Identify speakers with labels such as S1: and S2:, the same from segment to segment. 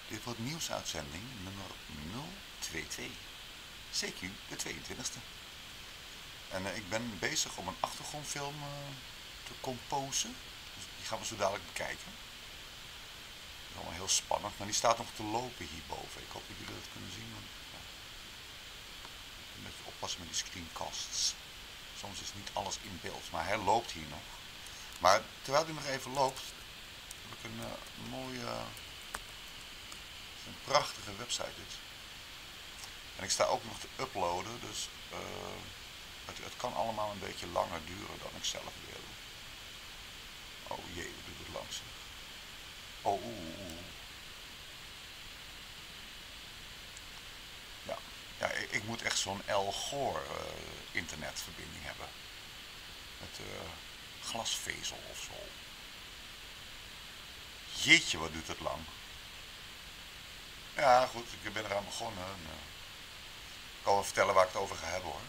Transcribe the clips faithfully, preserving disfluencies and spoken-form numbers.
S1: Dit wordt nieuwsuitzending nummer nul tweeëntwintig. C Q de tweeëntwintigste. En uh, ik ben bezig om een achtergrondfilm uh, te composen. Dus die gaan we zo dadelijk bekijken. Dat is allemaal heel spannend, maar die staat nog te lopen hierboven. Ik hoop dat jullie dat kunnen zien. Want, ja, een beetje oppassen met die screencasts. Soms is niet alles in beeld, maar hij loopt hier nog. Maar terwijl hij nog even loopt, heb ik een uh, mooie, uh, een prachtige website dit. En ik sta ook nog te uploaden, dus uh, het, het kan allemaal een beetje langer duren dan ik zelf wil. Oh jee, wat doet het langzaam. Oh, oeh, oeh. Ja, ja ik, ik moet echt zo'n Al Gore uh, internetverbinding hebben. Met uh, glasvezel of zo. Jeetje, wat duurt het lang. Ja, goed, ik ben eraan begonnen. En, uh, ik kan wel vertellen waar ik het over ga hebben hoor.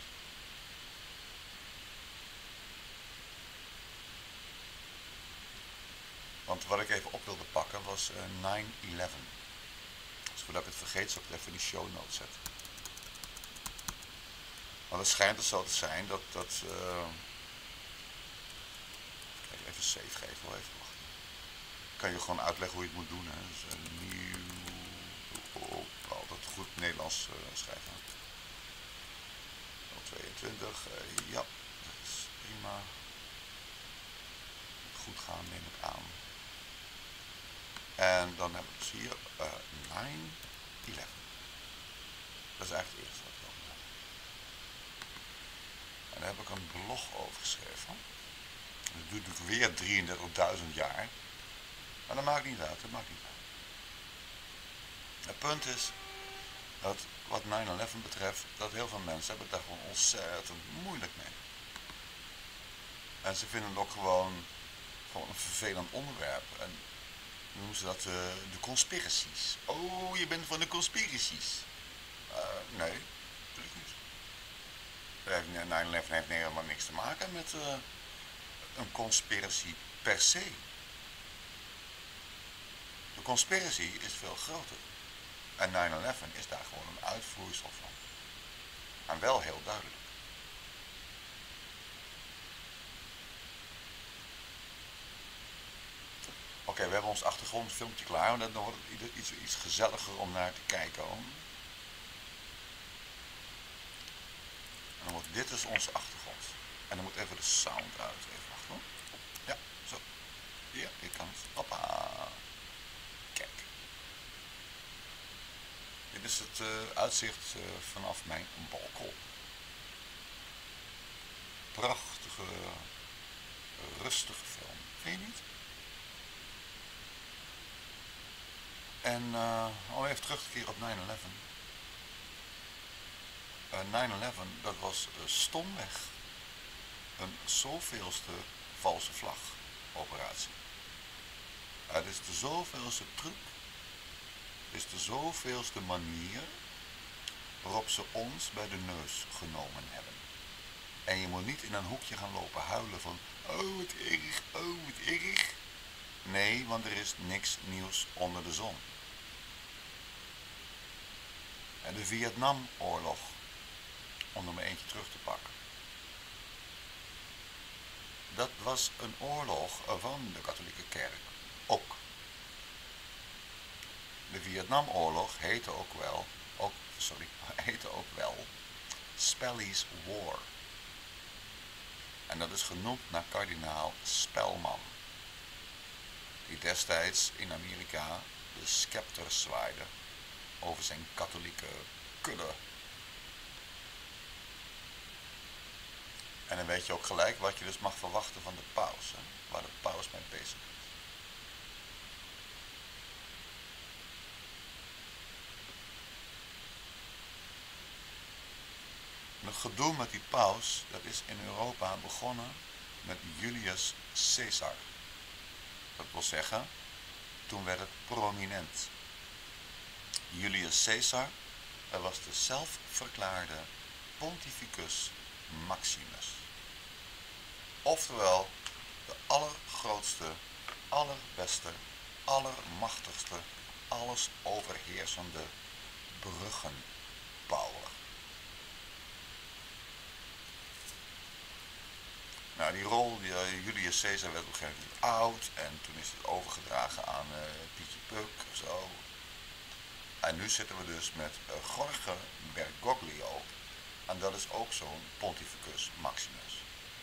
S1: Want wat ik even op wilde pakken was uh, nine eleven. Dus voordat ik het vergeet, zal ik het even in de show notes zetten. Want het schijnt dus zo te zijn dat... dat uh... even save geven, wel even wachten. Ik kan je gewoon uitleggen hoe je het moet doen. Hè. Dus een nieuw... Oh, altijd goed Nederlands uh, schrijven. nul tweeëntwintig, uh, ja, dat is prima. Goed gaan, neem ik aan. En dan hebben we dus hier uh, nine eleven. Dat is eigenlijk het eerste wat ik wil doen. En daar heb ik een blog over geschreven. Dat duurt natuurlijk weer drieëndertigduizend jaar. Maar dat maakt niet uit, dat maakt niet uit. Het punt is dat wat nine eleven betreft, dat heel veel mensen hebben het daar gewoon ontzettend moeilijk mee. En ze vinden het ook gewoon, gewoon een vervelend onderwerp. En dan noemen ze dat uh, de conspiracies. Oh, je bent van de conspiracies. Uh, nee, natuurlijk niet. nine eleven heeft helemaal niks te maken met uh, een conspiracy per se. De conspiracy is veel groter. En nine eleven is daar gewoon een uitvloeisel van. En wel heel duidelijk. Oké, okay, we hebben ons achtergrondfilmpje klaar. Dan wordt het iets, iets gezelliger om naar te kijken. En dan wordt dit dus onze achtergrond. En dan moet even de sound uit. Even wachten. Ja, zo. Ja, hier kan het. Hoppa. Kijk. Dit is het uh, uitzicht uh, vanaf mijn balkon. Prachtige, rustige film. Vind je niet? En uh, om even terug te keren op nine eleven. Uh, nine eleven, dat was uh, stomweg een zoveelste valse vlag operatie. Uh, het is de zoveelste truc. Het is de zoveelste manier waarop ze ons bij de neus genomen hebben. En je moet niet in een hoekje gaan lopen huilen van, oh wat erg, oh wat erg. Nee, want er is niks nieuws onder de zon. En de Vietnamoorlog, om er maar eentje terug te pakken. Dat was een oorlog van de katholieke kerk. Ook. De Vietnamoorlog heette ook wel, ook, sorry, heette ook wel Spelly's War. En dat is genoemd naar kardinaal Spelman, die destijds in Amerika de scepter zwaaide over zijn katholieke kudde. En dan weet je ook gelijk wat je dus mag verwachten van de paus, hè? Waar de paus mee bezig is. Het gedoe met die paus, dat is in Europa begonnen met Julius Caesar. Dat wil zeggen, toen werd het prominent. Julius Caesar, dat was de zelfverklaarde Pontificus Maximus. Oftewel, de allergrootste, allerbeste, allermachtigste, alles overheersende bruggenbouwer. Nou, die rol, die, uh, Julius Caesar werd op een gegeven moment oud en toen is het overgedragen aan uh, Pietje Puk of zo. En nu zitten we dus met uh, Jorge Bergoglio en dat is ook zo'n Pontifex Maximus.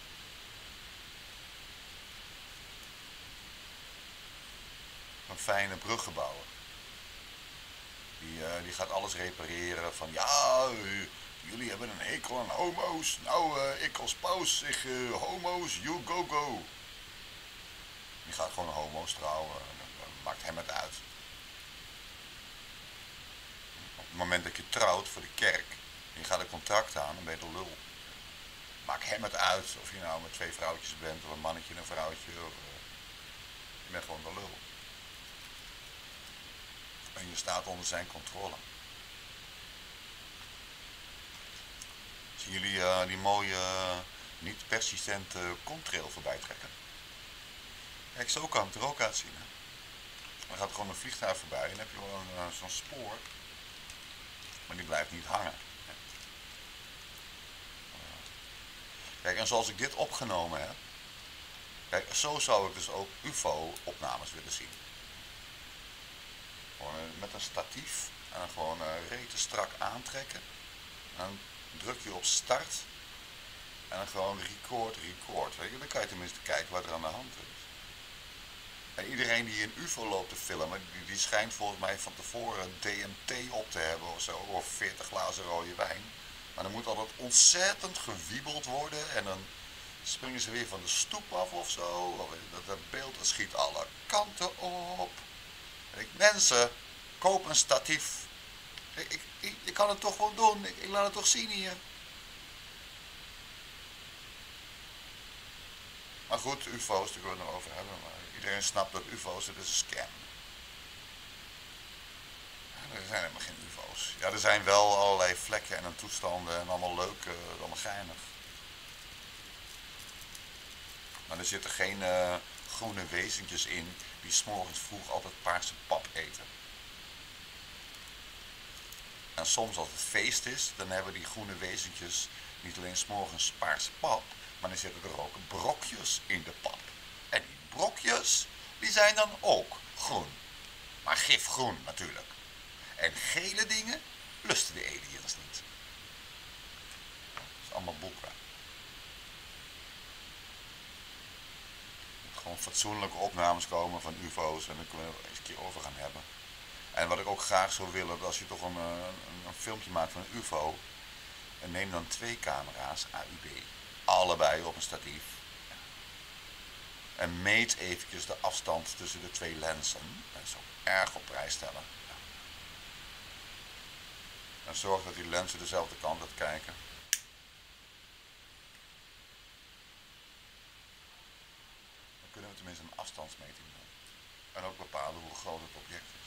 S1: Een fijne bruggenbouwer. Die, uh, die gaat alles repareren van ja, uh, jullie hebben een hekel aan homo's. Nou, uh, ik als paus zeg uh, homo's, you go go. Die gaat gewoon homo's trouwen, dat maakt hem het uit. Op het moment dat je trouwt voor de kerk, en je gaat een contract aan, dan ben je de lul. Maakt hem het uit of je nou met twee vrouwtjes bent, of een mannetje en een vrouwtje. Of, uh, je bent gewoon de lul. En je staat onder zijn controle. Zien jullie uh, die mooie, uh, niet persistente contrail voorbij trekken? Kijk, zo kan het er ook uitzien. Hè? Dan gaat er gewoon een vliegtuig voorbij en dan heb je wel uh, zo'n spoor. Maar die blijft niet hangen. Kijk, en zoals ik dit opgenomen heb. Kijk, zo zou ik dus ook U F O-opnames willen zien. Gewoon met een statief en dan gewoon uh, rete strak aantrekken. En dan druk je op start en dan gewoon record, record. Weet je? Dan kan je tenminste kijken wat er aan de hand is. En iedereen die een U F O loopt te filmen, die, die schijnt volgens mij van tevoren D M T op te hebben of zo, of veertig glazen rode wijn. Maar dan moet altijd ontzettend gewiebeld worden en dan springen ze weer van de stoep af of zo. Dat, dat beeld dat schiet alle kanten op. Ik, mensen, koop een statief. Ik, ik, ik, ik kan het toch wel doen. Ik, ik laat het toch zien hier. Maar goed, U F O's, daar kunnen we het nog over hebben. Maar iedereen snapt dat U F O's, het is een scam. Ja, er zijn helemaal geen U F O's. Ja, er zijn wel allerlei vlekken en toestanden en allemaal leuk, uh, allemaal geinig. Maar er zitten geen uh, groene wezentjes in die 's morgens vroeg altijd paarse pap eten. En soms als het feest is, dan hebben die groene wezentjes niet alleen 's morgens paarse pap, maar dan zitten er ook brokjes in de pap. En die brokjes, die zijn dan ook groen. Maar gifgroen natuurlijk. En gele dingen lusten de aliens niet. Dat is allemaal boekwerk. Gewoon fatsoenlijke opnames komen van U F O's en daar kunnen we er eens een keer over gaan hebben. En wat ik ook graag zou willen, dat als je toch een, een, een filmpje maakt van een U F O, en neem dan twee camera's A U B, allebei op een statief. En meet eventjes de afstand tussen de twee lenzen. Dat is ook erg op prijs stellen. En zorg dat die lenzen dezelfde kant uit kijken. Dan kunnen we tenminste een afstandsmeting doen. En ook bepalen hoe groot het object is.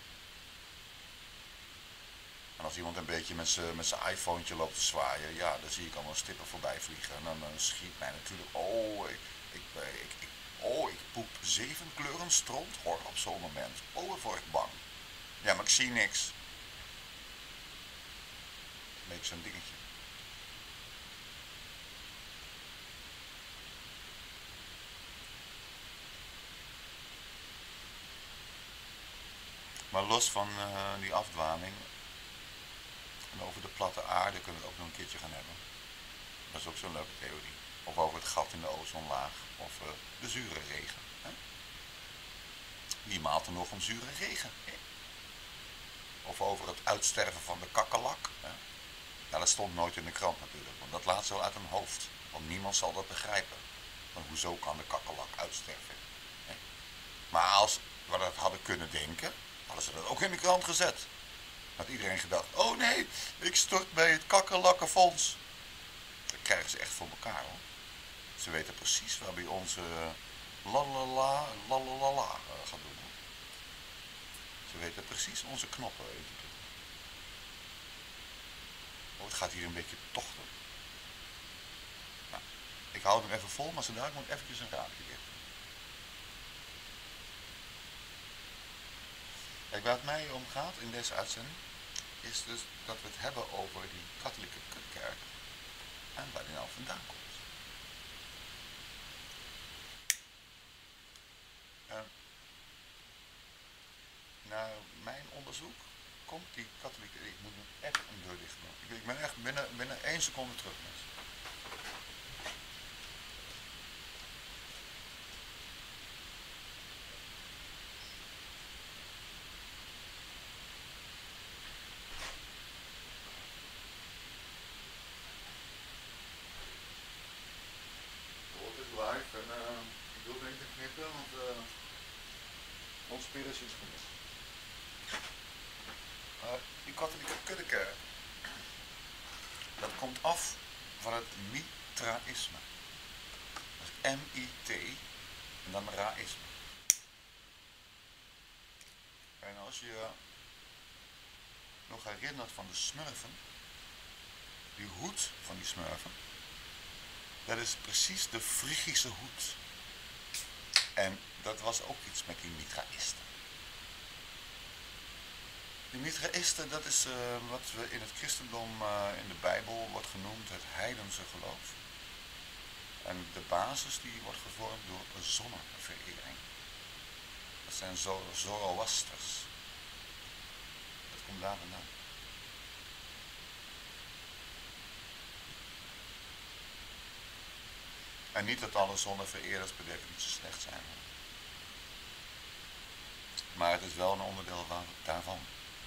S1: En als iemand een beetje met zijn met zijn iPhonetje loopt te zwaaien, ja, dan zie ik allemaal stippen voorbij vliegen. En dan, dan schiet mij natuurlijk, oh, ik, ik, ik, ik, oh, ik poep zeven kleuren stront, hoor, op zo'n moment. Oh, wat word ik bang. Ja, maar ik zie niks. Een beetje zo'n dingetje. Maar los van uh, die afdwaling en over de platte aarde kunnen we het ook nog een keertje gaan hebben. Dat is ook zo'n leuke theorie. Of over het gat in de ozonlaag. Of uh, de zure regen. Hè? Wie maalt er nog om zure regen? Hè? Of over het uitsterven van de kakkelak. Hè? Ja, dat stond nooit in de krant natuurlijk. Want dat laat ze wel uit hun hoofd. Want niemand zal dat begrijpen. Want hoezo kan de kakkelak uitsterven? Hè? Maar als we dat hadden kunnen denken, hadden ze dat ook in de krant gezet. Had iedereen gedacht, oh nee, ik stort bij het kakkerlakkenfonds. Dat krijgen ze echt voor elkaar, hoor. Ze weten precies waar bij onze lalala, lalala gaat doen. Ze weten precies onze knoppen weten te doen. Oh, het gaat hier een beetje tochten. Nou, ik hou hem even vol, maar zo daar moet eventjes een raampje dicht. Ik ben waar het mij om gaat in deze uitzending is dus dat we het hebben over die katholieke kerk en waar die nou vandaan komt. Uh, naar mijn onderzoek komt die katholieke... Ik moet nu echt een deur dicht doen. Ik ben echt binnen, binnen één seconde terug, mensen. Het is live en uh, ik wil denk ik knippen, want uh, ons spieren is iets genoeg. Uh, die katholieke kuddekerk, dat komt af van het Mitraïsme. Dat is M I T en dan Raïsme. En als je nog herinnert van de smurfen, die hoed van die smurfen, dat is precies de Frigische hoed. En dat was ook iets met die Mitraïsten. Die Mitraïsten, dat is uh, wat we in het christendom uh, in de Bijbel wordt genoemd het heidense geloof. En de basis die wordt gevormd door een zonneverering. Dat zijn Zoroasters. Dat komt daar vandaan. En niet dat alle zonnevereerders per definitie slecht zijn. Maar het is wel een onderdeel daarvan.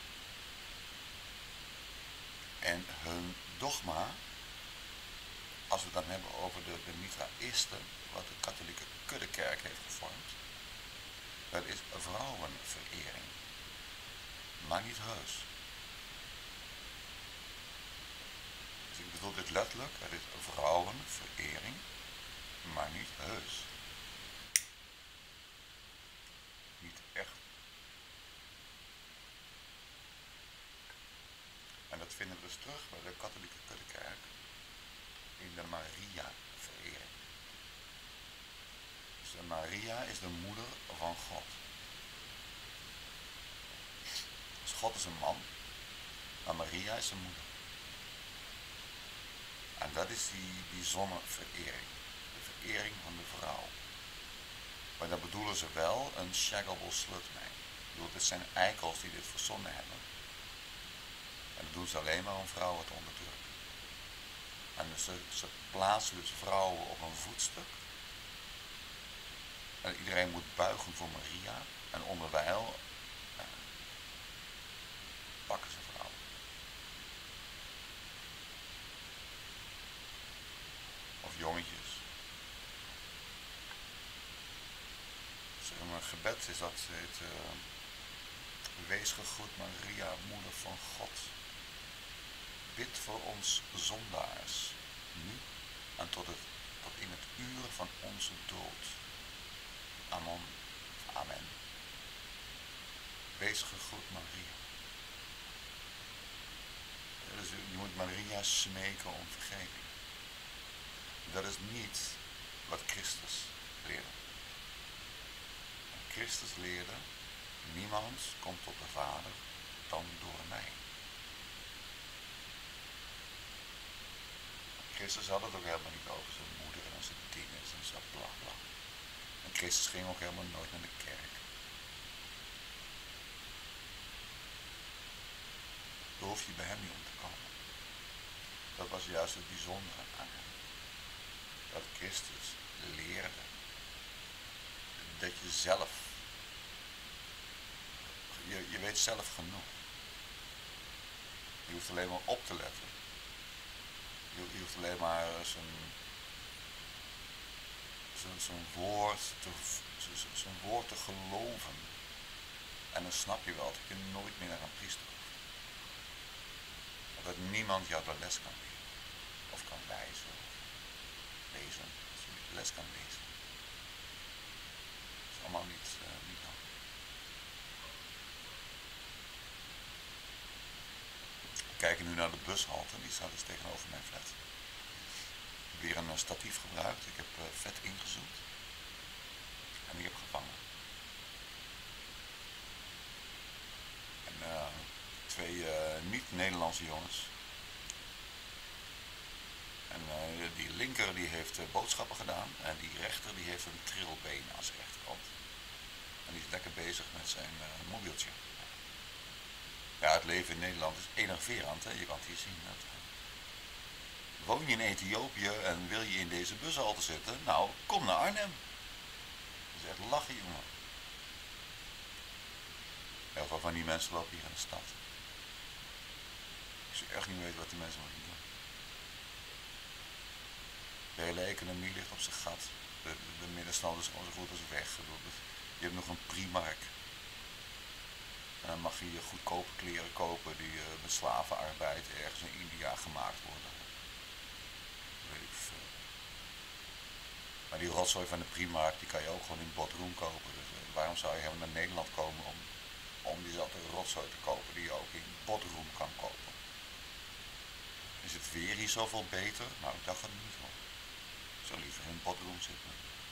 S1: En hun dogma, als we het dan hebben over de, de Mitraïsten, wat de katholieke kuddekerk heeft gevormd, dat is vrouwenverering. Maar niet heus. Dus ik bedoel dit letterlijk, het is vrouwenverering, maar niet heus. Niet echt. En dat vinden we dus terug bij de katholieke kuddekerk in de Maria-verering. Dus de Maria is de moeder van God. Dus God is een man, maar Maria is zijn moeder. En dat is die bijzondere verering. De verering van de vrouw. Maar daar bedoelen ze wel een shaggable slut mee. Ik bedoel, dit zijn eikels die dit verzonnen hebben. En dat doen ze alleen maar om vrouwen te onderdrukken. En dus ze, ze plaatsen dus vrouwen op een voetstuk. En iedereen moet buigen voor Maria. En onderwijl eh, pakken ze vrouwen. Of jongetjes. Dus een gebed is dat het uh, wees gegroet Maria, moeder van God. Bid voor ons zondaars, nu en tot, het, tot in het uur van onze dood. Amen. Amen. Wees gegroet Maria. Dus je moet Maria smeken om vergeving. Dat is niet wat Christus leerde. Christus leerde, niemand komt tot de Vader dan door mij. Christus had het ook helemaal niet over zijn moeder en zijn tieners en zo bla bla. En Christus ging ook helemaal nooit naar de kerk. Daar hoef je bij hem niet om te komen. Dat was juist het bijzondere aan hem. Dat Christus leerde dat je zelf, je, je weet zelf genoeg. Je hoeft alleen maar op te letten. Je, je hoeft alleen maar zijn, zijn, zijn, woord te, zijn, zijn woord te geloven. En dan snap je wel dat je nooit meer naar een priester hoeft. Dat niemand jou de les kan leren. Of kan wijzen. Of lezen. Als je de les kan lezen. Dat is allemaal niet, uh, niet nodig. We kijken nu naar de bushalte. Die staat dus tegenover mijn flat. Ik heb weer een statief gebruikt. Ik heb uh, vet ingezoomd. En die heb gevangen. Nederlandse jongens. En uh, die linker die heeft uh, boodschappen gedaan en die rechter die heeft een trilbeen aan zijn rechterkant. En die is lekker bezig met zijn uh, mobieltje. Ja, het leven in Nederland is enerverend, hè? Je kan het hier zien. Dat, uh, woon je in Ethiopië en wil je in deze bushalte zitten? Nou, kom naar Arnhem. Dat is echt lachen, jongen. Heel veel van die mensen lopen hier in de stad. Ik zou echt niet weten wat die mensen moeten doen. De hele economie ligt op zijn gat. De, de, de middenstand is gewoon zo goed als weg. Je hebt nog een Primark. En dan mag je hier goedkope kleren kopen die uh, met slavenarbeid ergens in India gemaakt worden. Weet ik veel. Maar die rotzooi van de Primark die kan je ook gewoon in Bodrum kopen. Dus uh, waarom zou je helemaal naar Nederland komen om, om diezelfde rotzooi te kopen die je ook in Bodrum kan kopen? Is het weer hier zoveel beter? Nou, ik dacht het niet hoor. Ik zou liever in Bodrum zitten.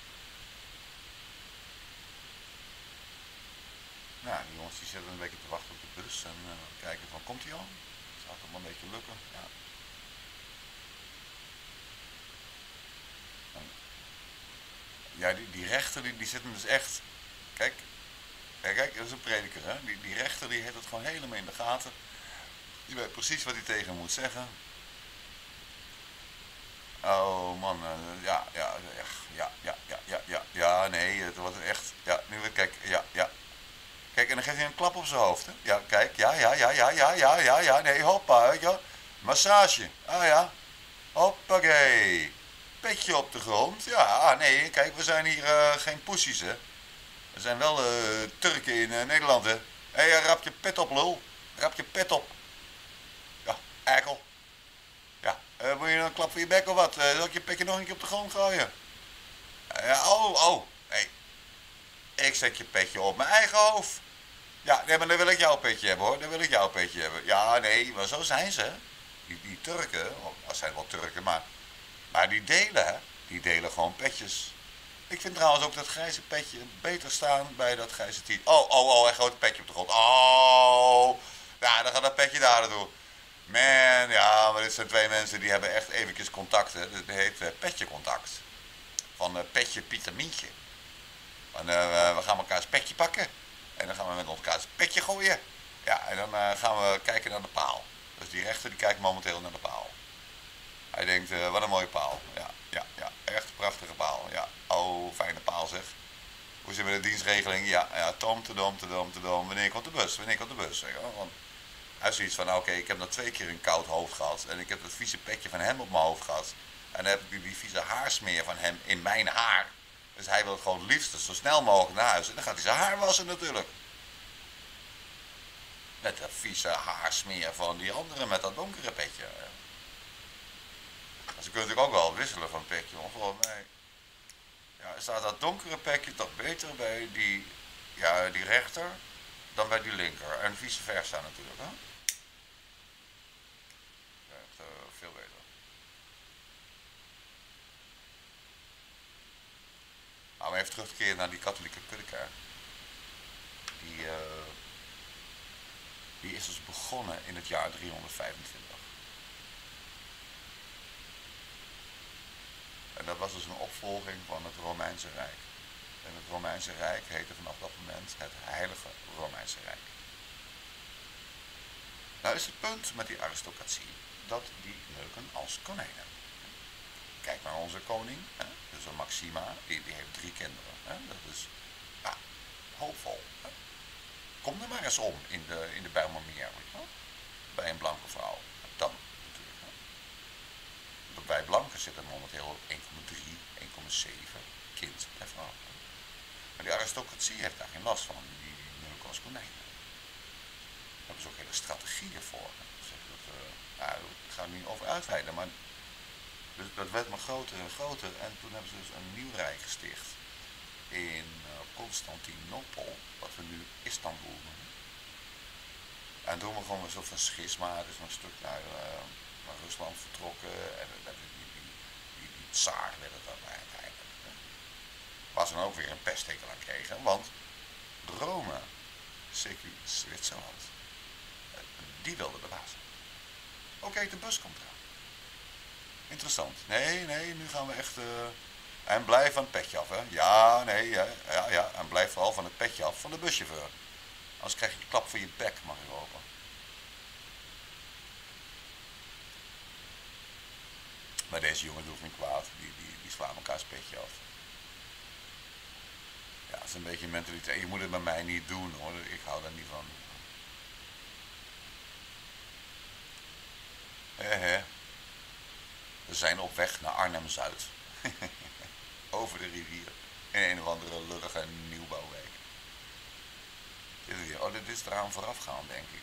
S1: Nou, die jongens die zitten een beetje te wachten op de bus en uh, kijken van, komt hij al? Zou het allemaal een beetje lukken? Ja. En, ja, die, die rechter die, die zitten dus echt, kijk, ja, kijk, dat is een prediker hè, die, die rechter die heeft het gewoon helemaal in de gaten. Die weet precies wat hij tegen hem moet zeggen. Oh man, uh, ja, ja, ja, ja, ja, ja, ja, ja, ja, nee, het wordt echt, ja, nu weer, kijk, ja, ja. Kijk, en dan geeft hij een klap op zijn hoofd, hè. Ja, kijk, ja, ja, ja, ja, ja, ja, ja, ja, nee, hoppa, weet je wel. Massage, ah ja, hoppakee. Petje op de grond, ja, nee, kijk, we zijn hier uh, geen poesies, hè. We zijn wel uh, Turken in uh, Nederland, hè. Hé, hey, rap je pet op, lul. Rap je pet op. Ja, eikel. Ja, uh, wil je een klap voor je bek of wat? Uh, zal ik je petje nog een keer op de grond gooien? Uh, ja, oh, oh, hé. Hey. Ik zet je petje op mijn eigen hoofd. Ja, nee, maar dan wil ik jouw petje hebben hoor, dan wil ik jouw petje hebben. Ja, nee, maar zo zijn ze. Die, die Turken, dat zijn wel Turken, maar, maar die delen, hè. Die delen gewoon petjes. Ik vind trouwens ook dat grijze petje beter staan bij dat grijze tiet. Oh, oh, oh, hij gooit een petje op de grond. Oh, ja, dan gaat dat petje daar naartoe. Man, ja, maar dit zijn twee mensen die hebben echt eventjes contacten. Dat heet uh, petje contact. Van uh, petje Pietamientje. En, uh, we gaan elkaars petje pakken. En dan gaan we met elkaars petje gooien. Ja, en dan uh, gaan we kijken naar de paal. Dus die rechter die kijkt momenteel naar de paal. Hij denkt, uh, wat een mooie paal. Ja, ja, ja, echt een prachtige paal. Ja, oh, fijne paal zeg. Hoe zit het met de dienstregeling? Ja, ja, tom, te dom, te dom, te dom. Wanneer komt de bus? Wanneer komt de bus? Zeg, oh, want hij heeft zoiets van, oké, okay, ik heb nog twee keer een koud hoofd gehad. En ik heb dat vieze petje van hem op mijn hoofd gehad. En dan heb ik die vieze haarsmeer van hem in mijn haar. Dus hij wil gewoon het liefst zo snel mogelijk naar huis. En dan gaat hij zijn haar wassen natuurlijk. Met dat vieze haarsmeer van die andere met dat donkere petje. Dus ze kunnen natuurlijk ook wel wisselen van petje. Maar volgens mij ja, staat dat donkere petje toch beter bij die, ja, die rechter dan bij die linker. En vice versa natuurlijk. Hè? Echt uh, veel beter. Nou, maar even terug te keren naar die katholieke kuddekerk. Die, uh, die is dus begonnen in het jaar driehonderdvijfentwintig. En dat was dus een opvolging van het Romeinse Rijk. En het Romeinse Rijk heette vanaf dat moment het Heilige Romeinse Rijk. Nou is het punt met die aristocratie dat die neuken als konijnen. Kijk naar onze koning, hè? Dus een Maxima, die, die heeft drie kinderen. Hè? Dat is ja, hoopvol. Hè? Kom er maar eens om in de, in de Bijlmermeer, weet je wel? Bij een blanke vrouw. Dan natuurlijk. Hè? Want bij blanken zitten momenteel één komma drie, één komma zeven kind per vrouw. Maar die aristocratie heeft daar geen last van, die neuken als konijnen. Daar hebben ze ook hele strategieën voor. Dus dat, uh, nou, ik ga er niet over uitweiden, maar dus dat werd maar groter en groter en toen hebben ze dus een nieuw rijk gesticht in uh, Constantinopel, wat we nu Istanbul noemen. En toen begon een soort van schisma, dus een stuk naar, uh, naar Rusland vertrokken en uh, die, die, die, die, die tsaar werd het dan uiteindelijk. Hè. Waar ze dan ook weer een pesttekel aan kregen, want Rome, C Q Zwitserland, uh, die wilde de baas. Oh kijk, de bus komt eraan. Interessant. Nee, nee, nu gaan we echt... Uh... En blijf van het petje af, hè. Ja, nee, ja, ja, ja. En blijf vooral van het petje af van de buschauffeur. Anders krijg je een klap voor je bek, mag je hopen. Maar deze jongen doet niet kwaad. Die, die, die slaan elkaars petje af. Ja, dat is een beetje een mentaliteit. Je moet het bij mij niet doen, hoor. Ik hou daar niet van. He, he. We zijn op weg naar Arnhem-Zuid. Over de rivier. In een of andere lullige nieuwbouwwijk. Dit is, oh, dit is eraan voorafgaan, denk ik.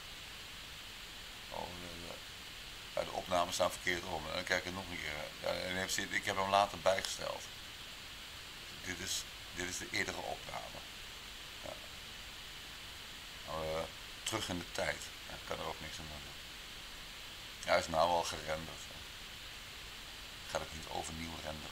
S1: Oh, de, de, ja, de opnames staan verkeerd om. Dan kijk ik nog een keer. Ja, ik heb hem later bijgesteld. Dit is, dit is de eerdere opname. Ja. Nou, uh, terug in de tijd. Ja, ik kan er ook niks aan doen. Ja, hij is nou al gerenderd. Ik ga het niet overnieuw renderen.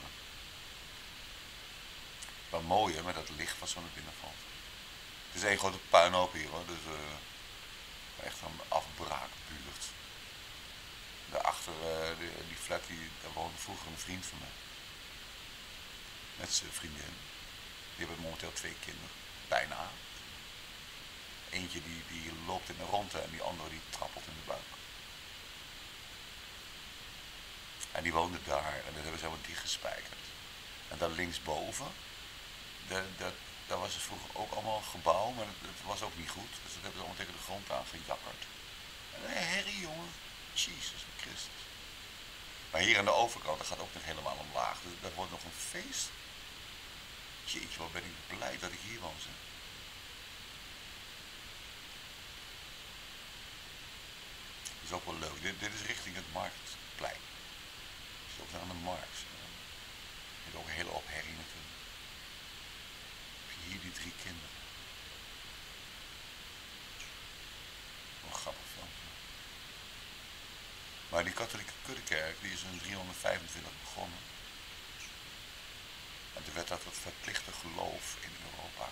S1: Wat mooi hè, met dat licht wat zo naar binnen valt. Het is één grote puinhoop hier hoor, dus uh, echt een afbraakbuurt. Daarachter, uh, die, die flat, die, daar woonde vroeger een vriend van mij. Met zijn vriendin. Die hebben momenteel twee kinderen. Bijna. Eentje die, die loopt in de ronde en die andere die trappelt in de buik. En die woonde daar en dat hebben ze helemaal dichtgespijkerd. En daar linksboven, dat, dat, dat was dus vroeger ook allemaal een gebouw, maar dat, dat was ook niet goed. Dus dat hebben ze allemaal tegen de grond aangejakkerd. En een herrie jongen, Jezus Christus. Maar hier aan de overkant, dat gaat ook nog helemaal omlaag. Dus dat wordt nog een feest. Jeetje, wat ben ik blij dat ik hier woon zeg. Dat is ook wel leuk. Dit, dit is richting het Marktplein. Het is ook aan de markt. Er is ook een hele hoop herrie natuurlijk. Hier die drie kinderen. Wat een grappig filmpje. Maar die katholieke kuddekerk die is in driehonderdvijfentwintig begonnen. En toen werd dat het verplichte geloof in Europa.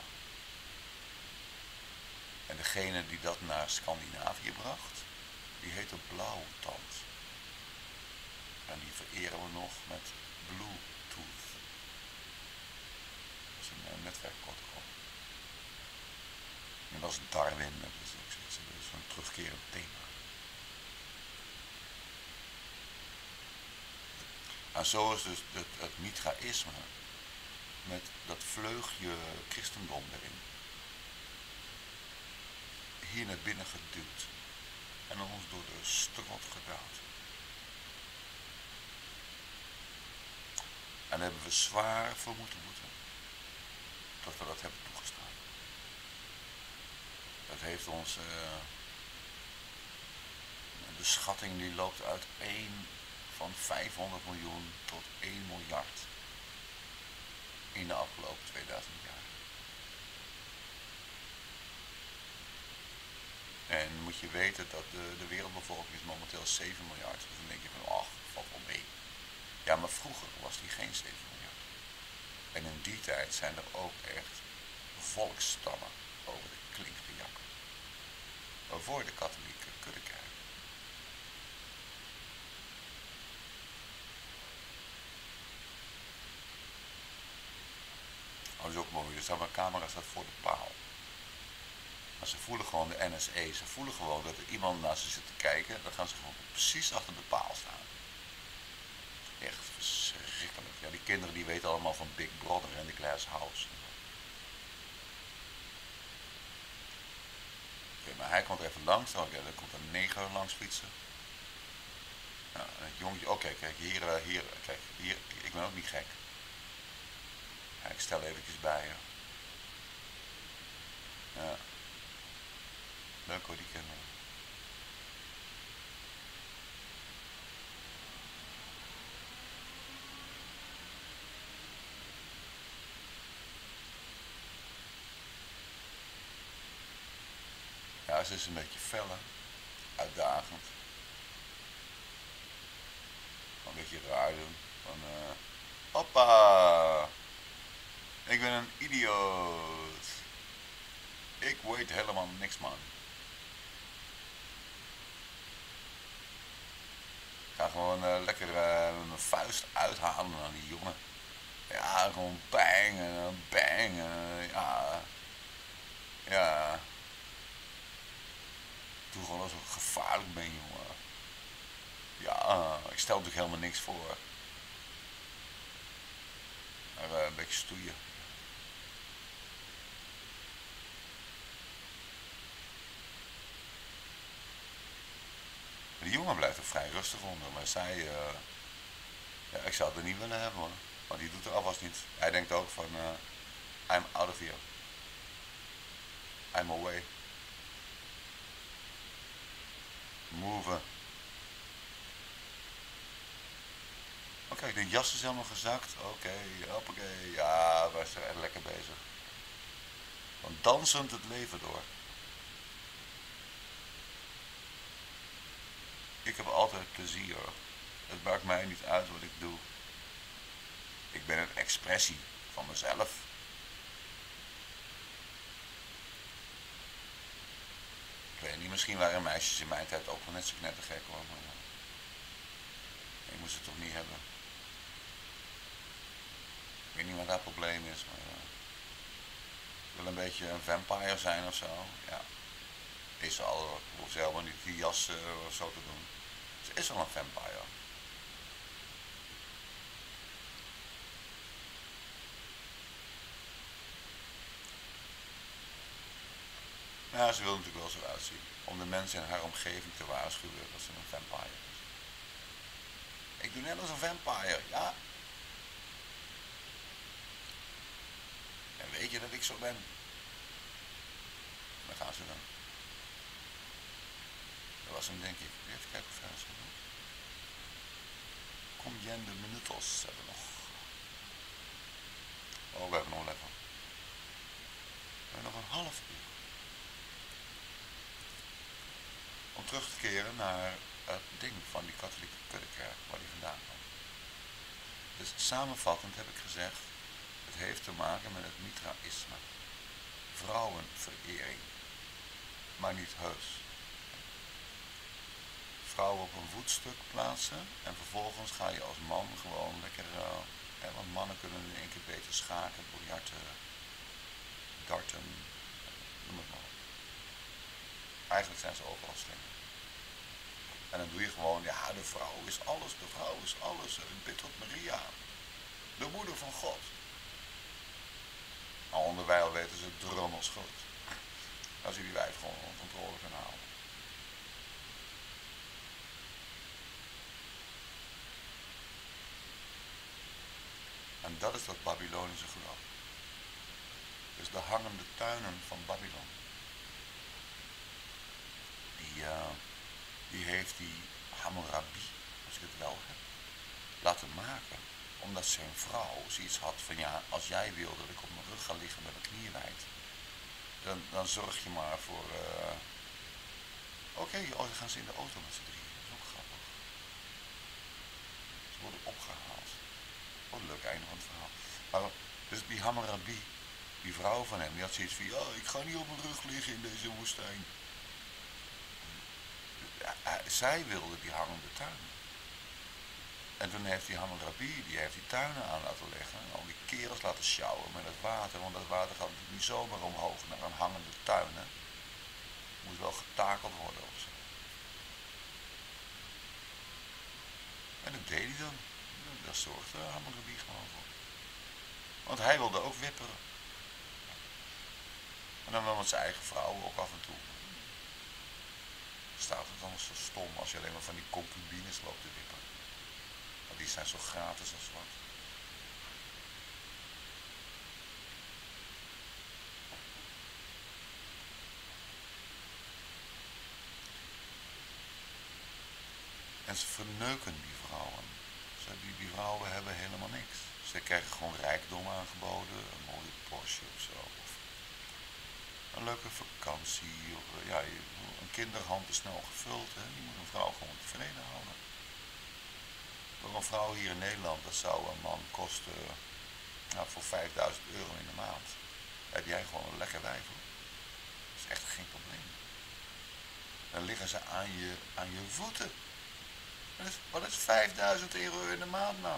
S1: En degene die dat naar Scandinavië bracht, die heette Blauwtand. En die vereren we nog met Bluetooth. Dat is een uh, netwerkprotocol. En dat is Darwin, dat is, dat is een terugkerend thema. En zo is dus het, het Mitraïsme met dat vleugje christendom erin hier naar binnen geduwd en ons door de strot gedaald. En daar hebben we zwaar voor moeten boeten dat we dat hebben toegestaan. Dat heeft ons, uh, de schatting die loopt uit één van vijfhonderd miljoen tot één miljard in de afgelopen tweeduizend jaar. En moet je weten dat de, de wereldbevolking is momenteel zeven miljard. Dus dan denk je van, ach, valt wel mee. Ja, maar vroeger was die geen zeven miljard. En in die tijd zijn er ook echt volksstammen over de klink gejakkerd. Voor de katholieke kuddekerk. Oh, dat is ook mooi. Dus mijn camera staat voor de paal. Maar ze voelen gewoon de N S E. Ze voelen gewoon dat er iemand naar ze zit te kijken. Dan gaan ze gewoon precies achter de paal staan. Echt verschrikkelijk. Ja, die kinderen die weten allemaal van Big Brother en de Glass House. Oké, maar hij komt er even langs. Oké, dan komt een neger langs fietsen. Ja, een jongetje. Oké, kijk, hier, hier, kijk, hier. Ik ben ook niet gek. Ja, ik stel eventjes bij je. Ja. Leuk hoor, die kinderen. Ja, ze is een beetje felle, uitdagend. Een beetje raar doen. Van, uh, hoppa! Ik ben een idioot. Ik weet helemaal niks, man. Ik ga gewoon uh, lekker uh, mijn vuist uithalen aan die jongen. Ja, gewoon bang en bang. Uh, ja. Ja. Doe gewoon alsof ik gevaarlijk ben, jongen. Ja, ik stel natuurlijk helemaal niks voor. Maar uh, een beetje stoeien. De jongen blijft er vrij rustig onder, maar zij, uh, ja, ik zou het er niet willen hebben hoor. Want die doet er alvast niet. Hij denkt ook van, uh, I'm out of here. I'm away. Move. Oké, okay, de jas is helemaal gezakt. Oké, okay, hoppakee. Ja, wij zijn echt lekker bezig. Dan dansend het leven door. Ik heb altijd plezier. Het maakt mij niet uit wat ik doe. Ik ben een expressie van mezelf. Ik weet niet, misschien waren meisjes in mijn tijd ook wel net zo knettergek hoor. Maar ik moest het toch niet hebben. Ik weet niet wat dat probleem is, maar uh, ik wil een beetje een vampire zijn of zo. Ja, is al, hoef ze helemaal niet die jas uh, zo te doen. Ze is al een vampire. Ja, ze wil natuurlijk wel zo uitzien. Om de mensen in haar omgeving te waarschuwen dat ze een vampire is. Ik doe net als een vampire, ja. En weet je dat ik zo ben? Dan gaan ze dan. Dat was hem denk ik. Even kijken of hij zo doen. Combien de minutos hebben we nog? Oh, we hebben nog even. We hebben nog een half uur. Om terug te keren naar het ding van die katholieke kuddekerk, waar die vandaan kwam. Dus samenvattend heb ik gezegd, het heeft te maken met het Mitraïsme. Vrouwenverering. Maar niet heus. Vrouwen op een voetstuk plaatsen en vervolgens ga je als man gewoon lekker, uh, hè, want mannen kunnen in één keer beter schaken, biljarten, darten, noem het maar op. Eigenlijk zijn ze overal slimmer. En dan doe je gewoon, ja, de vrouw is alles, de vrouw is alles. Ik bid tot Maria, de moeder van God. Maar onderwijl weten ze drommels goed. Als je die wijf gewoon onder controle kan houden. En dat is dat Babylonische geloof. Dus de hangende tuinen van Babylon. Die, uh, die heeft die Hammurabi, als ik het wel heb, laten maken. Omdat zijn vrouw zoiets had van ja, als jij wil dat ik op mijn rug ga liggen met mijn knieën wijd, dan, dan zorg je maar voor... Uh... Oké, okay, oh, dan gaan ze in de auto met z'n drieën. Dat is ook grappig. Ze worden opgehaald. Wat een leuk einde van het verhaal. Maar dus die Hammurabi, die vrouw van hem, die had zoiets van ja, ik ga niet op mijn rug liggen in deze woestijn. Ja, zij wilde die hangende tuinen. En toen heeft die Hammurabi, die heeft die tuinen aan laten leggen. En al die kerels laten sjouwen met het water. Want dat water gaat natuurlijk niet zomaar omhoog naar een hangende tuin. Hè. Moet wel getakeld worden of zo. En dat deed hij dan. Daar zorgde Hammurabi gewoon voor. Want hij wilde ook wipperen. En dan wel met zijn eigen vrouw ook af en toe. Staat het dan zo stom als je alleen maar van die concubines loopt te wippen. Want die zijn zo gratis als wat. En ze verneuken die vrouwen. Ze, die, die vrouwen hebben helemaal niks. Ze krijgen gewoon rijkdom aangeboden. Een mooie Porsche of zo. Of een leuke vakantie. Of, ja, een kinderhand is snel gevuld. Hè. Je moet een vrouw gewoon tevreden houden. Voor een vrouw hier in Nederland, dat zou een man kosten nou, voor vijfduizend euro in de maand. Heb jij gewoon een lekker wijf hoor. Dat is echt geen probleem. Dan liggen ze aan je, aan je voeten. Wat is, wat is vijfduizend euro in de maand nou?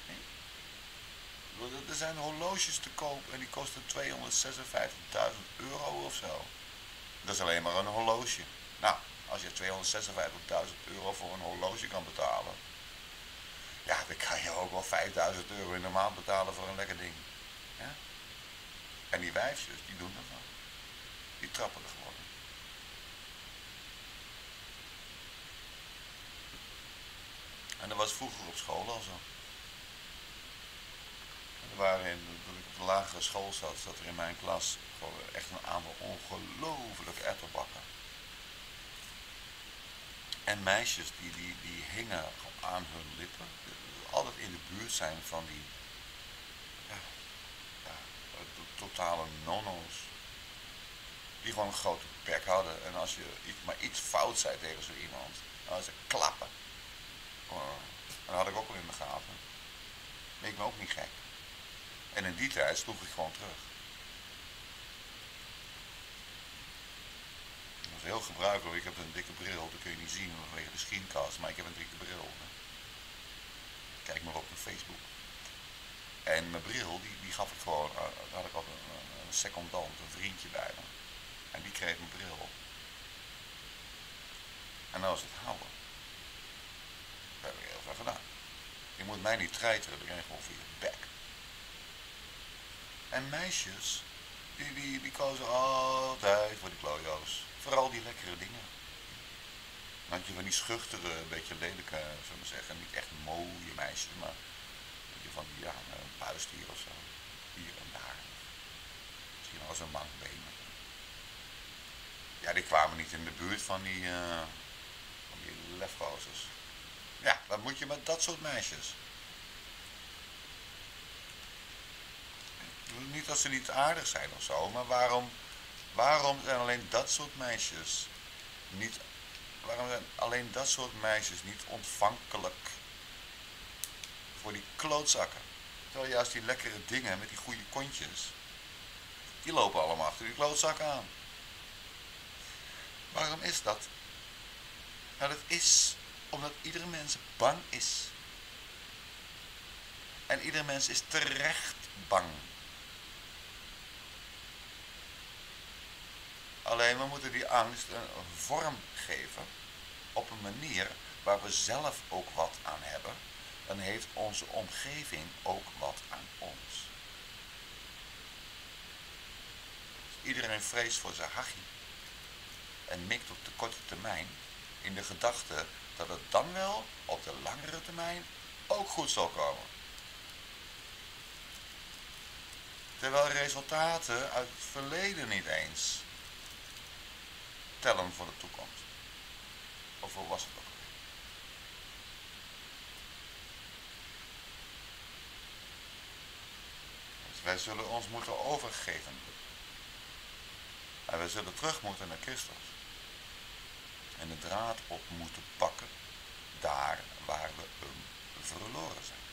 S1: Er zijn horloges te koop en die kosten tweehonderdzesenvijftigduizend euro of zo. Dat is alleen maar een horloge. Nou, als je tweehonderdzesenvijftigduizend euro voor een horloge kan betalen, ja, dan kan je ook wel vijfduizend euro in de maand betalen voor een lekker ding. Ja? En die wijfjes, die doen dat wel. Die trappen er gewoon in. En dat was vroeger op school al zo. Er waren in, toen ik op de lagere school zat, zat er in mijn klas gewoon echt een aantal ongelooflijke etterbakken. En meisjes die, die, die hingen aan hun lippen. Altijd in de buurt zijn van die ja, ja, totale nono's. Die gewoon een grote bek hadden. En als je maar iets fout zei tegen zo iemand, dan was ze klappen. Uh, dat had ik ook al in de gaten. Leek me ook niet gek. En in die tijd sloeg ik gewoon terug. Dat was heel gebruikelijk. Ik heb een dikke bril, dat kun je niet zien vanwege de screencast, maar ik heb een dikke bril. Kijk maar op mijn Facebook. En mijn bril, die, die gaf ik gewoon, uh, daar had ik altijd een, een secondant, een vriendje bij me. En die kreeg mijn bril op. En dat was het houden. Dat heb ik heel veel gedaan. Je moet mij niet treiteren, dat krijg je gewoon voor je bek. En meisjes, die, die, die kozen altijd voor die klojo's. Vooral die lekkere dingen. Dan had je van die schuchtere, een beetje lelijke, zullen we zeggen, niet echt mooie meisjes, maar van die, ja, een puistdier of zo. Hier en daar. Misschien wel eens een lang been. Ja, die kwamen niet in de buurt van die, uh, van die lefgozers. Ja, wat moet je met dat soort meisjes? Niet dat ze niet aardig zijn of zo, maar waarom, waarom zijn alleen dat soort meisjes niet, waarom zijn alleen dat soort meisjes niet ontvankelijk voor die klootzakken? Terwijl juist die lekkere dingen met die goede kontjes, die lopen allemaal achter die klootzakken aan. Waarom is dat? Nou, dat is omdat iedere mens bang is. En iedere mens is terecht bang. Alleen we moeten die angst een vorm geven op een manier waar we zelf ook wat aan hebben. Dan heeft onze omgeving ook wat aan ons. Dus iedereen vreest voor zijn hachie en mikt op de korte termijn in de gedachte dat het dan wel op de langere termijn ook goed zal komen. Terwijl resultaten uit het verleden niet eens tellen voor de toekomst. Of hoe was het ook? Dus wij zullen ons moeten overgeven. En wij zullen terug moeten naar Christus. En de draad op moeten pakken daar waar we hem verloren zijn.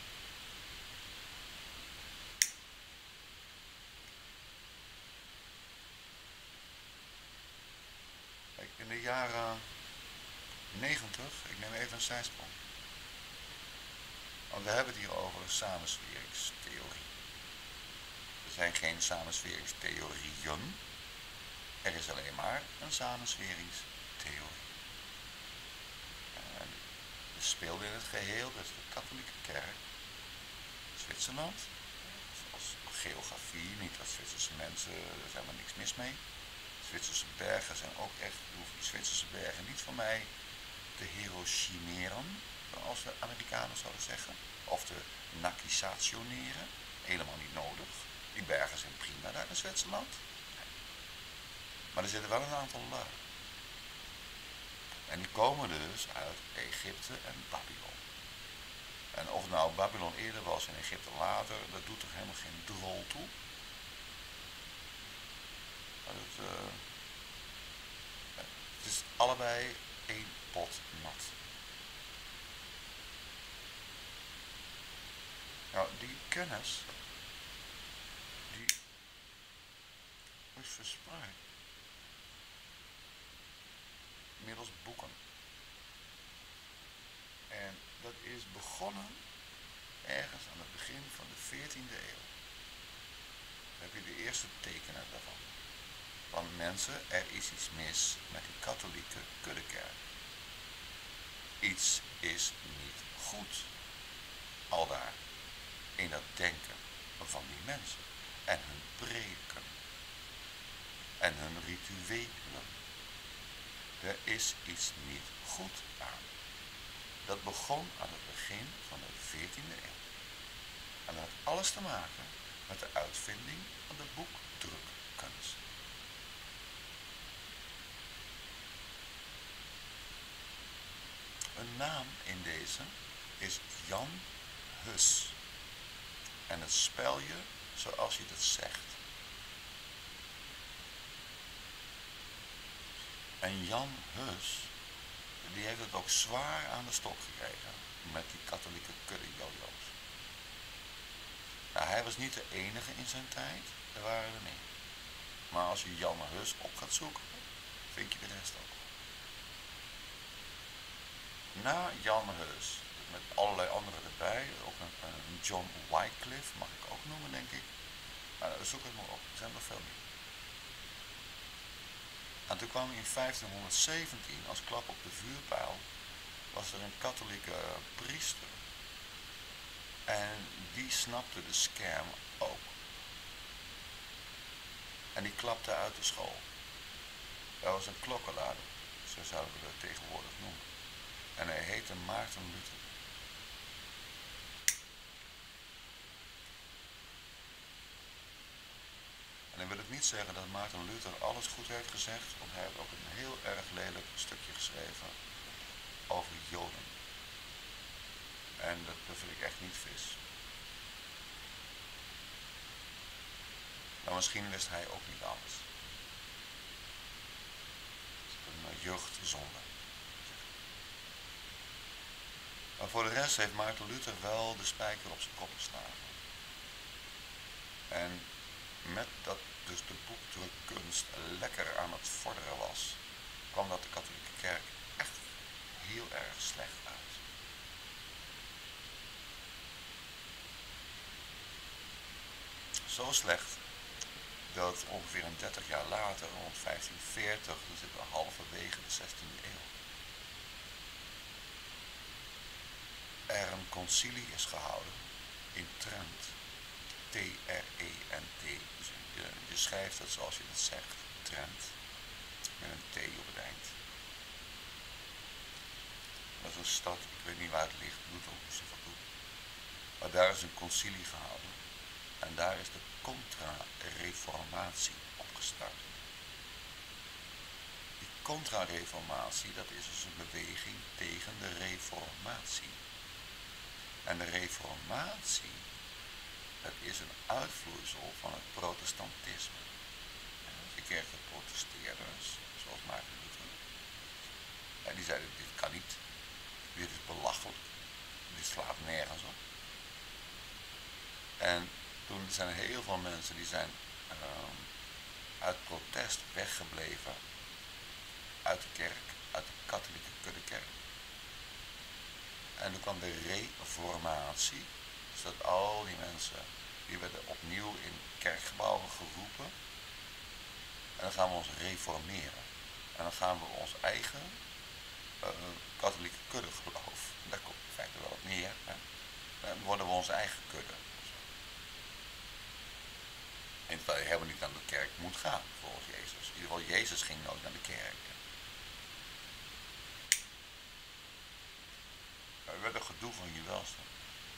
S1: In de jaren negentig, ik neem even een zijsprong. Want we hebben het hier over een samensweringstheorie. Er zijn geen samensweringstheorieën. Er is alleen maar een samensweringstheorie. En het speelde in het geheel, dat is de katholieke kerk. Zwitserland, als geografie, niet als Zwitserse mensen, daar is helemaal niks mis mee. Zwitserse bergen zijn ook echt, je hoeft die Zwitserse bergen niet van mij te hiroshimeren, zoals de Amerikanen zouden zeggen, of te nakisationeren, helemaal niet nodig. Die bergen zijn prima daar in Zwitserland. Maar er zitten wel een aantal lui. En die komen dus uit Egypte en Babylon. En of nou Babylon eerder was en Egypte later, dat doet toch helemaal geen drol toe. Het, uh, het is allebei één pot nat. Nou, die kennis, die is verspreid middels boeken. En dat is begonnen ergens aan het begin van de veertiende eeuw. Dan heb je de eerste tekenen daarvan. Van mensen, er is iets mis met die katholieke kuddekerk. Iets is niet goed. Aldaar. In dat denken van die mensen. En hun preken. En hun rituelen. Er is iets niet goed aan. Dat begon aan het begin van de veertiende eeuw. En dat had alles te maken met de uitvinding van de boekdrukkunst. Een naam in deze is Jan Hus. En het spel je zoals je het zegt. En Jan Hus, die heeft het ook zwaar aan de stok gekregen met die katholieke kudde-jojo's. Nou, hij was niet de enige in zijn tijd, er waren er meer. Maar als je Jan Hus op gaat zoeken, vind je de rest ook. Na Jan Hus, met allerlei anderen erbij, ook een, een John Wycliffe, mag ik ook noemen denk ik. Maar zoek het maar op, er zijn nog veel meer. En toen kwam in vijftienhonderdzeventien, als klap op de vuurpijl, was er een katholieke priester. En die snapte de scam ook. En die klapte uit de school. Dat was een klokkenluider, zo zouden we dat tegenwoordig noemen. En hij heette Maarten Luther. En dan wil ik niet zeggen dat Maarten Luther alles goed heeft gezegd, want hij heeft ook een heel erg lelijk stukje geschreven over Joden. En dat, dat vind ik echt niet vis. Maar misschien wist hij ook niet alles. Het is een jeugdzonde. Maar voor de rest heeft Maarten Luther wel de spijker op zijn kop geslagen. En met dat dus de boekdrukkunst lekker aan het vorderen was, kwam dat de katholieke kerk echt heel erg slecht uit. Zo slecht dat ongeveer een dertig jaar later, rond vijftienveertig, dan zitten we halverwege de zestiende eeuw, er een concilie is gehouden in Trent. T R E N T. Dus je, je schrijft het zoals je het zegt. Trent. Met een T op het eind. Dat is een stad, ik weet niet waar het ligt, doet ook niet zoveel toe. Maar daar is een concilie gehouden. En daar is de contra-reformatie opgestart. Die contra-reformatie, dat is dus een beweging tegen de reformatie. En de reformatie, dat is een uitvloeisel van het protestantisme. Je kreeg de protesteerders, zoals Maarten Luther. En die zeiden, dit kan niet. Dit is belachelijk. Dit slaat nergens op. En toen zijn er heel veel mensen die zijn uh, uit protest weggebleven uit de kerk, uit de katholieke kuddekerk. En toen kwam de reformatie. Dus dat al die mensen, die werden opnieuw in kerkgebouwen geroepen. En dan gaan we ons reformeren. En dan gaan we ons eigen uh, katholieke kudde geloof. Daar komt in feite wel op neer. Hè? Dan worden we onze eigen kudde. En terwijl je helemaal niet naar de kerk moet gaan, volgens Jezus. In ieder geval, Jezus ging nooit naar de kerk. Er werd een gedoe van je welstand.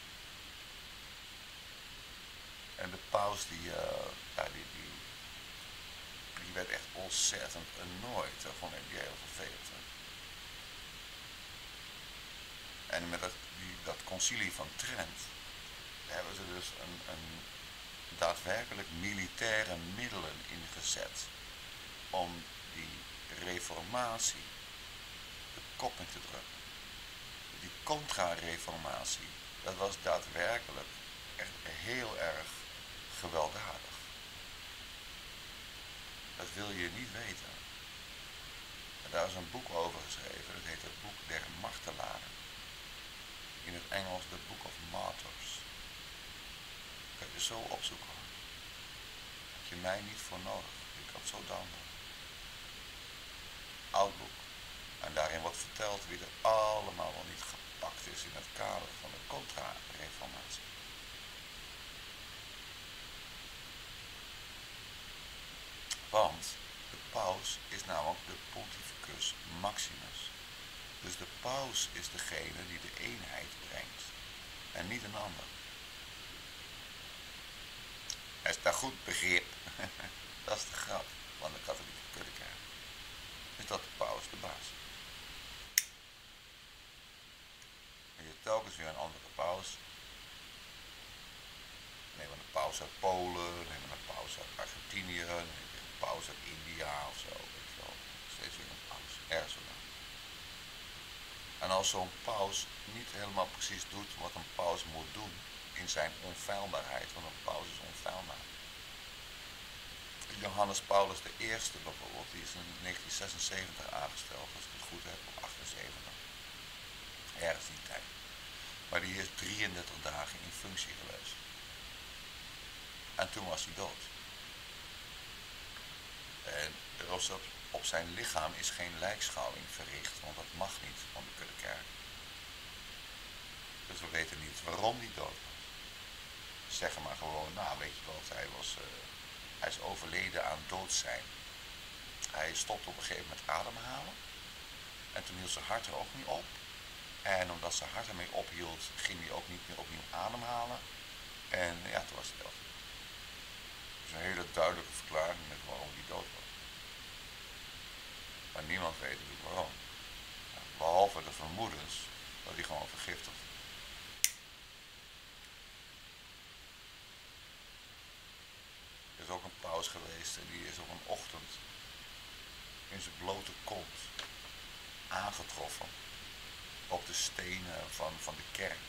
S1: En de paus die, uh, ja, die, die, die werd echt ontzettend annoyed. Dat vond ik die heel vervelend. Hè. En met dat, die, dat concilie van Trent hebben ze dus een, een daadwerkelijk militaire middelen ingezet om die reformatie de kop in te drukken. Die contra-reformatie, dat was daadwerkelijk echt heel erg gewelddadig. Dat wil je niet weten. En daar is een boek over geschreven, dat heet het Boek der Martelaren. In het Engels The Book of Martyrs. Kan je zo opzoeken. Heb je mij niet voor nodig. Ik had zo downloaden. Outlook. En daarin wordt verteld wie er allemaal wel niet gepakt is in het kader van de contra-reformatie. Want de paus is namelijk de pontificus maximus. Dus de paus is degene die de eenheid brengt. En niet een ander. Is dat goed begrip? Dat is de grap van de katholieke kuddekerk. Is dat de paus de baas. En je hebt telkens weer een andere paus. Neem een paus uit Polen, neem een paus uit Argentinië, neem een paus uit India of zo. Weet je wel. Steeds weer een paus. Ergens vandaan. En als zo'n paus niet helemaal precies doet wat een paus moet doen in zijn onfeilbaarheid, want een paus is onfeilbaar. Johannes Paulus de Eerste bijvoorbeeld, die is in negentien zesenzeventig aangesteld, als ik het goed heb, op achtenzeventig. Ergens die tijd. Maar die is drieëndertig dagen in functie geweest. En toen was hij dood. En op, op zijn lichaam is geen lijkschouwing verricht, want dat mag niet van de kuddekerk. Dus we weten niet waarom hij dood was. Zeggen maar gewoon, nou weet je wat, hij was... Uh, Hij is overleden aan doodzijn. Hij stopte op een gegeven moment ademhalen. En toen hield zijn hart er ook niet op. En omdat zijn hart ermee ophield, ging hij ook niet meer opnieuw ademhalen. En ja, toen was hij dood. Dus een hele duidelijke verklaring met waarom hij dood was. Maar niemand weet natuurlijk waarom. Behalve de vermoedens dat hij gewoon vergiftigd. Er is ook een paus geweest en die is op een ochtend in zijn blote kont aangetroffen op de stenen van, van de kerk.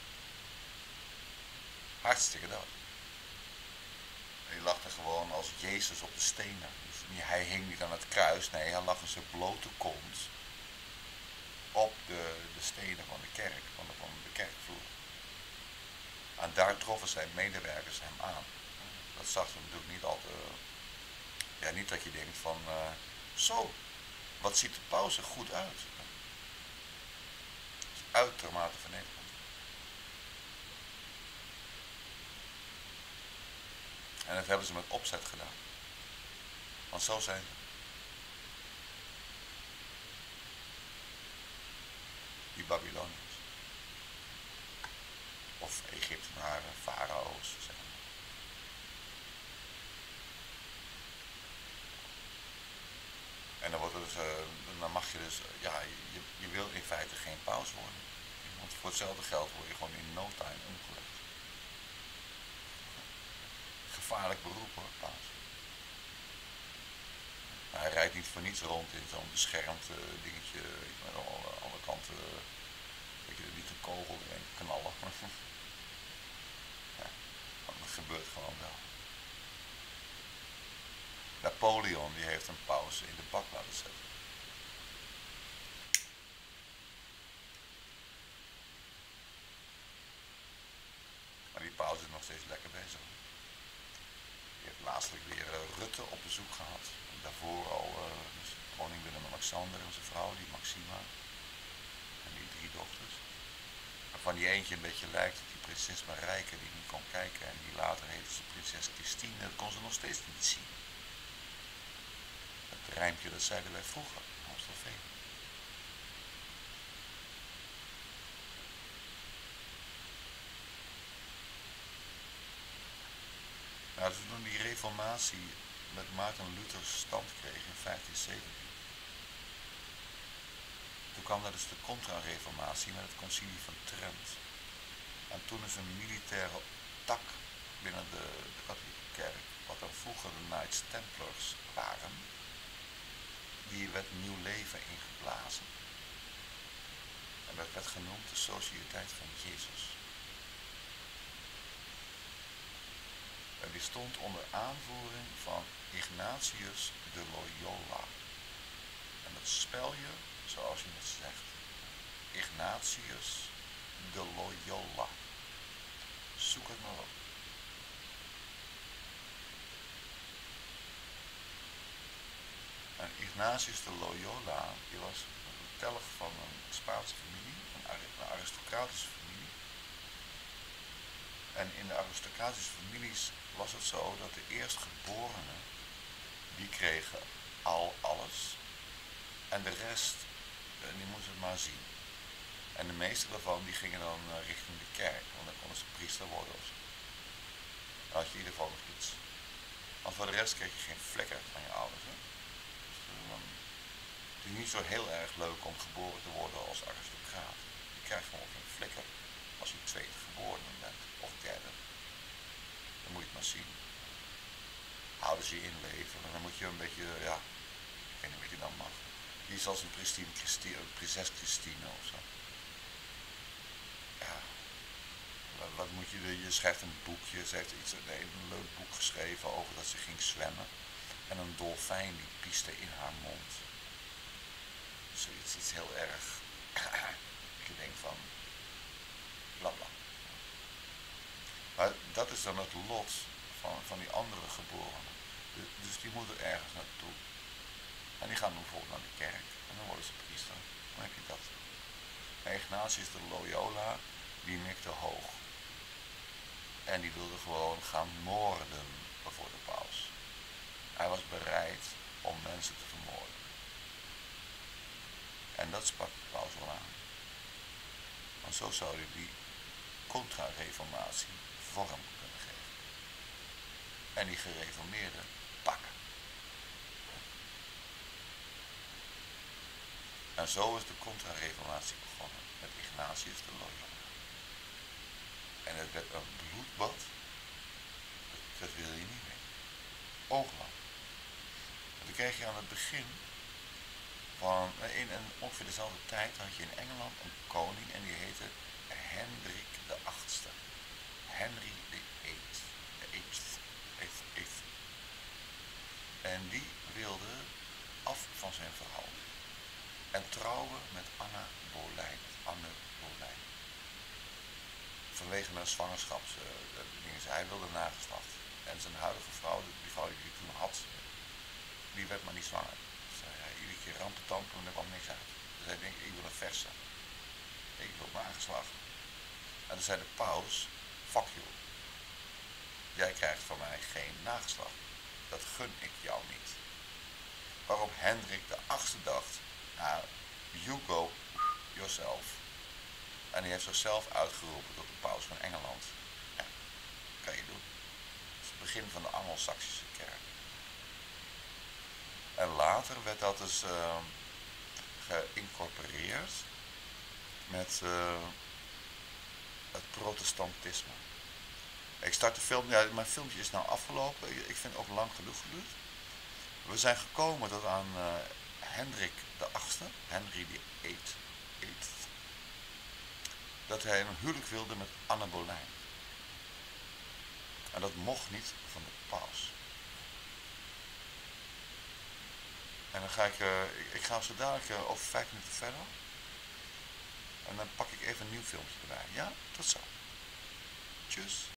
S1: Hartstikke dood. Hij lag er gewoon als Jezus op de stenen. Dus hij hing niet aan het kruis, nee, hij lag in zijn blote kont op de, de stenen van de kerk, van de, van de kerkvloer. En daar troffen zijn medewerkers hem aan. Dat zag er natuurlijk niet al te... Ja, niet dat je denkt van... Uh, zo, wat ziet de paus er goed uit. Het is uitermate vernederend. En dat hebben ze met opzet gedaan. Want zo zijn ze. Die Babyloniërs. Of Egyptenaren, farao's, zeg maar. En dan, wordt het dus, uh, dan mag je dus, ja, je, je wil in feite geen paus worden. Want voor hetzelfde geld word je gewoon in no time omgelegd. Gevaarlijk beroep hoor, paus. Maar hij rijdt niet voor niets rond in zo'n beschermd uh, dingetje, weet je, met alle, alle kanten, uh, dat je er niet een kogel erin knallen. Ja, dat gebeurt gewoon wel. Napoleon die heeft een paus in de bak laten zetten. Maar die paus is nog steeds lekker bezig. Die heeft laatstelijk weer uh, Rutte op bezoek gehad. En daarvoor al uh, dus koning Willem-Alexander en zijn vrouw, die Maxima. En die drie dochters. Waarvan die eentje een beetje lijkt op die prinses Marijke die niet kon kijken. En die later heette ze prinses Christine. Dat kon ze nog steeds niet zien. Het rijmpje, dat zeiden wij vroeger, Amstelveen. Nou, dus toen die reformatie met Maarten Luther stand kreeg in vijftienzeventien. Toen kwam daar dus de contra-reformatie met het concilie van Trent. En toen is een militaire tak binnen de, de katholieke kerk, wat dan vroeger de Knights Templars waren, die werd nieuw leven ingeblazen. En dat werd genoemd de Sociëteit van Jezus. En die stond onder aanvoering van Ignatius de Loyola. En dat spel je zoals je het zegt. Ignatius de Loyola. Zoek het maar op. En Ignatius de Loyola, die was een telg van een Spaanse familie, een aristocratische familie. En in de aristocratische families was het zo dat de eerstgeborenen, die kregen al alles. En de rest, die moesten het maar zien. En de meeste daarvan, die gingen dan richting de kerk, want dan konden ze priester worden of zo. Dan had je in ieder geval nog iets. Want voor de rest kreeg je geen flikker van je ouders. Hè? Dus dan, het is niet zo heel erg leuk om geboren te worden als aristocraat. Je krijgt gewoon geen flikker als je tweede geboren bent, of derde. Dan moet je het maar zien. Houden ze je in leven, en dan moet je een beetje, ja, ik weet niet wat je dan mag. Iets als een Christine, Christine, prinses Christine of zo. Ja, wat, wat moet je, je schrijft een boekje, ze heeft iets, nee, een leuk boek geschreven over dat ze ging zwemmen. En een dolfijn die pieste in haar mond. Zoiets, iets heel erg, ik denk van, blabla. Maar dat is dan het lot van, van die andere geborenen. Dus die moeten ergens naartoe. En die gaan dan bijvoorbeeld naar de kerk. En dan worden ze priester. Dan heb je dat. En Ignatius de Loyola, die mikte hoog. En die wilde gewoon gaan moorden voor de paus. Hij was bereid om mensen te vermoorden. En dat sprak de paus wel aan. Want zo zou hij die contra-reformatie vorm kunnen geven. En die gereformeerden pakken. En zo is de contra-reformatie begonnen met Ignatius de Loyola. En het werd een bloedbad. Dat, dat wil je niet weten. Ongelooflijk. En toen kreeg je aan het begin van, in en ongeveer dezelfde tijd had je in Engeland een koning en die heette Hendrik de Achtste. Henry de Eighth. De Eighth. Eighth. Eighth. En die wilde af van zijn vrouw. En trouwen met Anna Boleyn. Anne Boleyn. Vanwege een zwangerschapsdingen. Uh, hij wilde nageslacht. En zijn huidige vrouw, die vrouw die hij toen had, die werd maar niet zwanger. Dus hij iedere keer rampetampen en er kwam niks uit. Dus hij denkt, ik wil een verse. Ik wil nageslacht. En toen zei de paus, fuck you. Jij krijgt van mij geen nageslacht. Dat gun ik jou niet. Waarop Hendrik de Achtste dacht, nou, you go yourself. En hij heeft zichzelf uitgeroepen tot de paus van Engeland. Ja, kan je doen. Dat is het begin van de Anglo-Saxische kerk. En later werd dat dus uh, geïncorporeerd met uh, het protestantisme. Ik start de film, ja, mijn filmpje is nou afgelopen. Ik vind het ook lang genoeg geduurd. We zijn gekomen tot aan uh, Hendrik de Achtste, Henry de Eighth, Eighth, dat hij een huwelijk wilde met Anne Boleyn. En dat mocht niet van de paus. En dan ga ik, uh, ik ga zo dadelijk uh, over vijf minuten verder. En dan pak ik even een nieuw filmpje erbij. Ja, tot zo. Tjus.